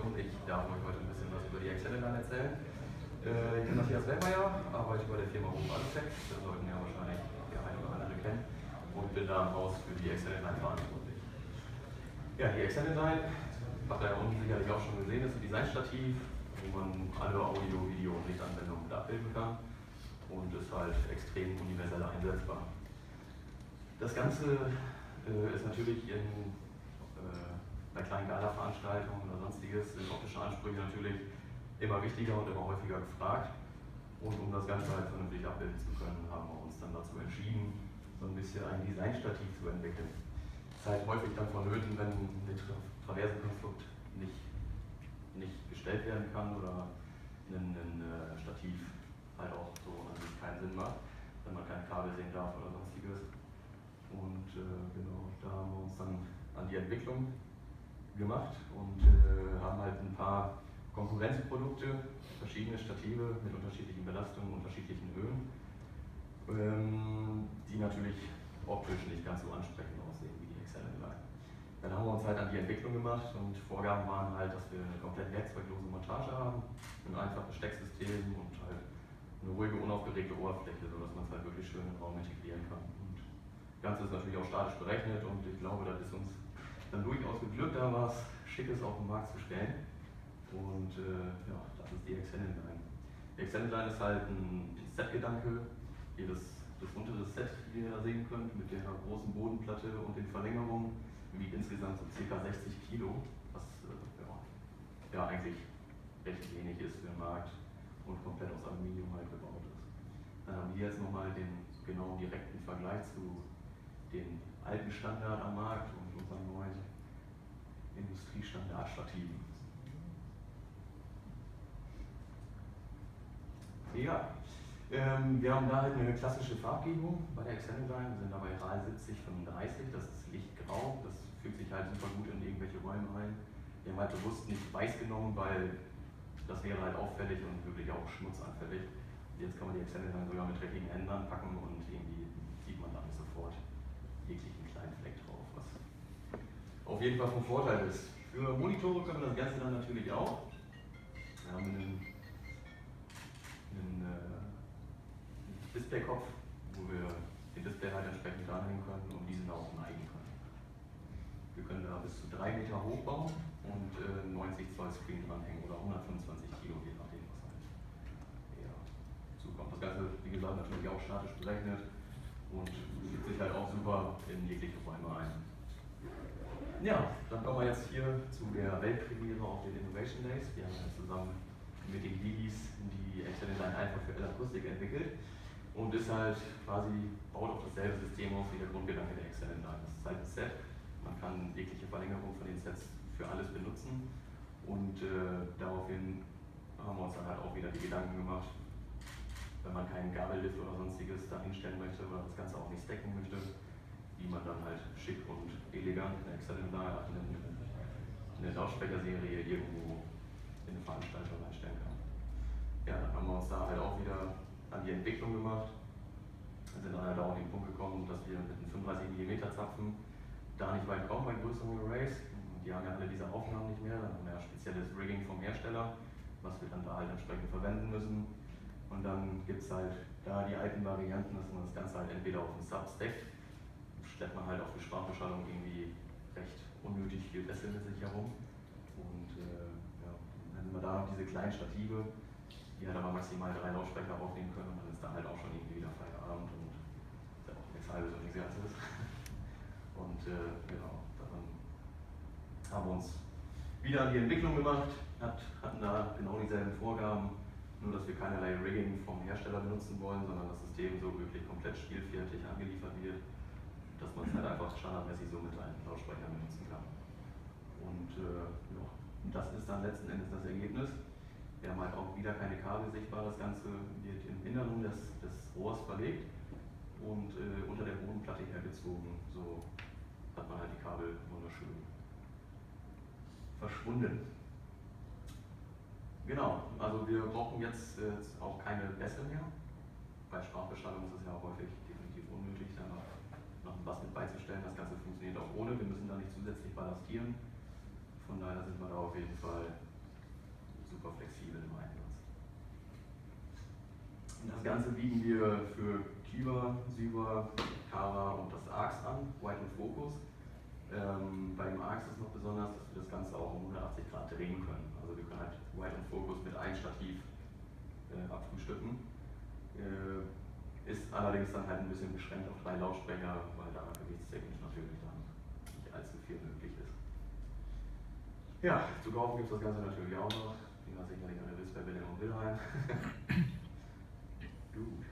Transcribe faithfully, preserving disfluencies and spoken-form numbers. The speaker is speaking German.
und ich darf euch heute ein bisschen was über die Excelline erzählen. Äh, ich bin Matthias Wellmeier, arbeite bei der Firma Hochadetec, das sollten ja wahrscheinlich der eine oder andere kennen, und bin da im Haus für die Excelline verantwortlich. Ja, die Excelline, habt ihr ja unten sicherlich auch schon gesehen, ist ein Designstativ, wo man alle Audio-, Video- und Lichtanwendungen mit abbilden kann und ist halt extrem universell einsetzbar. Das Ganze äh, ist natürlich in äh, bei kleinen Gala-Veranstaltungen oder sonstiges sind optische Ansprüche natürlich immer wichtiger und immer häufiger gefragt. Und um das Ganze halt vernünftig abbilden zu können, haben wir uns dann dazu entschieden, so ein bisschen ein Designstativ zu entwickeln. Das ist halt häufig dann vonnöten, wenn ein Traversenkonstrukt nicht, nicht gestellt werden kann oder ein, ein Stativ halt auch so an sich keinen Sinn macht, wenn man kein Kabel sehen darf oder sonstiges. Und äh, genau, da haben wir uns dann an die Entwicklung gemacht und äh, haben halt ein paar Konkurrenzprodukte, verschiedene Stative mit unterschiedlichen Belastungen, unterschiedlichen Höhen, ähm, die natürlich optisch nicht ganz so ansprechend aussehen wie die Excelline. Dann haben wir uns halt an die Entwicklung gemacht und Vorgaben waren halt, dass wir eine komplett werkzeuglose Montage haben, ein einfaches Stecksystem und halt eine ruhige, unaufgeregte Oberfläche, sodass man es halt wirklich schön im Raum integrieren kann. Und das Ganze ist natürlich auch statisch berechnet und ich glaube, das ist uns dann durchaus geglückt, da was Schickes auf den Markt zu stellen. Und äh, ja, das ist die Excelline. Die Excelline ist halt ein Set-Gedanke. Jedes das untere Set, wie ihr da sehen könnt, mit der großen Bodenplatte und den Verlängerungen, wiegt insgesamt so ca. sechzig Kilo, was äh, ja, ja eigentlich recht wenig ist für den Markt und komplett aus Aluminium halt gebaut ist. Dann haben wir jetzt nochmal den genau direkten Vergleich zu den alten Standard am Markt und unseren neuen Industriestandard-Stativen. Ja, ähm, wir haben da halt eine klassische Farbgebung bei der Excelline. Wir sind dabei R A L siebzig fünfunddreißig, das ist lichtgrau, das fügt sich halt super gut in irgendwelche Räume ein. Wir haben halt bewusst nicht weiß genommen, weil das wäre halt auffällig und wirklich auch schmutzanfällig. Jetzt kann man die Excelline sogar mit dreckigen Händlern packen und irgendwie sieht man dann sofort jeglichen kleinen Fleck drauf, was auf jeden Fall von Vorteil ist. Für Monitore können wir das Ganze dann natürlich auch. Wir haben einen, einen äh, Displaykopf, wo wir den Display halt entsprechend dranhängen können und diesen auch neigen können. Wir können da bis zu drei Meter hoch bauen und äh, neunzig Zoll Screen dranhängen oder hundertfünfundzwanzig Kilo, je nachdem was halt ja, zukommt. Das Ganze, wie gesagt, natürlich auch statisch berechnet und fügt sich halt auch super in jegliche Räume ein. Ja, dann kommen wir jetzt hier zu der Weltpremiere auf den Innovation Days. Wir haben ja zusammen mit den Lidis die Excelline einfach für L-Akustik entwickelt und ist halt quasi, baut auf dasselbe System aus wie der Grundgedanke der Excelline. Das ist halt ein Set, man kann jegliche Verlängerung von den Sets für alles benutzen und äh, daraufhin haben wir uns dann halt auch wieder die Gedanken gemacht, wenn man keinen Gabellift oder sonstiges da hinstellen möchte oder das Ganze auch nicht stacken möchte, wie man dann halt schick und elegant eine Excelline eine, eine Lautsprecherserie irgendwo in eine Veranstaltung einstellen kann. Ja, dann haben wir uns da halt auch wieder an die Entwicklung gemacht. Wir sind dann halt auch an den Punkt gekommen, dass wir mit einem fünfunddreißig Millimeter Zapfen da nicht weit kommen bei größeren Arrays. Die haben ja alle diese Aufnahmen nicht mehr, dann haben wir ja spezielles Rigging vom Hersteller, was wir dann da halt entsprechend verwenden müssen. Und dann gibt es halt da die alten Varianten, dass man das Ganze halt entweder auf dem Sub stackt, schleppt man halt auf die Sprachbeschallung irgendwie recht unnötig viel Wessel mit sich herum. Und äh, ja, dann haben wir da noch diese kleinen Stative, die halt aber maximal drei Lautsprecher aufnehmen können und dann ist da halt auch schon irgendwie wieder Feierabend und ist ja auch nichts halbes und nichts Ganzes. Und äh, genau, dann haben wir uns wieder an die Entwicklung gemacht, hat, hatten da genau dieselben Vorgaben, nur dass wir keinerlei Rigging vom Hersteller benutzen wollen, sondern das System so wirklich komplett spielfertig angeliefert wird, dass man es halt einfach standardmäßig so mit einem Lautsprecher benutzen kann. Und äh, ja, das ist dann letzten Endes das Ergebnis. Wir haben halt auch wieder keine Kabel sichtbar, das Ganze wird im Inneren des, des Rohrs verlegt und äh, unter der Bodenplatte hergezogen. So hat man halt die Kabel wunderschön verschwunden. Genau, also wir brauchen jetzt äh, auch keine Bässe mehr. Bei Sprachbeschallung ist es ja häufig definitiv unnötig, da noch, noch was mit beizustellen. Das Ganze funktioniert auch ohne, wir müssen da nicht zusätzlich ballastieren. Von daher sind wir da auf jeden Fall super flexibel im Einsatz. Und das Ganze bieten wir für Kyber, Syber, Kara und das Arx an, White und Focus. Ähm, beim Arx ist noch besonders, dass wir das Ganze auch um hundertachtzig Grad drehen können. Also wir können halt White und Focus mit einem Stativ äh, abfrühstücken. Äh, ist allerdings dann halt ein bisschen beschränkt auf drei Lautsprecher, weil da gewichtstechnisch natürlich dann nicht allzu viel möglich ist. Ja, zu kaufen gibt es das Ganze natürlich auch noch. Wie man sicherlich alle wisst, bei Wilhelm und Wilhelm. Gut.